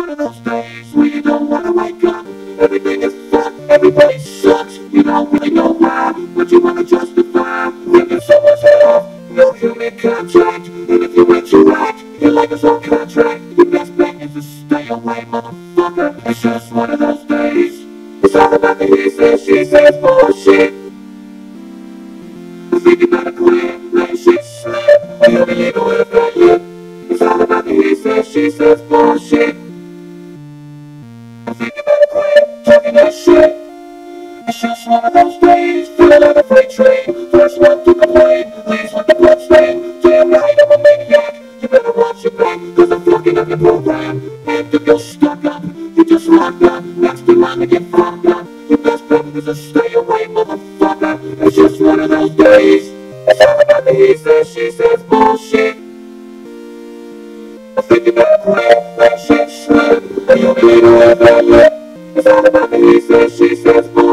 one of those days where you don't wanna wake up. Everything is fucked, everybody sucks. You don't really know why, but you wanna justify ripping someone's head off. No human contact, and if you interact, you're like it's on contract. Your best bet is to stay away, motherfucker. It's just one of those days. It's all about the he says, she says bullshit. I think you better quit, let shit slip, or you'll be leaving with a fat lip. It's all about the he says, she says bullshit. I think you better quit talking that shit. It's just one of those days, feeling like a freight train. First one to complain, leaves with the bloodstain. Damn right, I'm a maniac. You better watch your back, cause I'm fucking up your program. And if you're stuck up, you just locked up. Next in line to get fucked up. Your best bet is to stay away, motherfucker. It's just one of those days. It's all about the he says, she says bullshit. I think you better quit, let shit slip, or you'll be leaving with a fat lip. It's all about the he says, she says bullshit.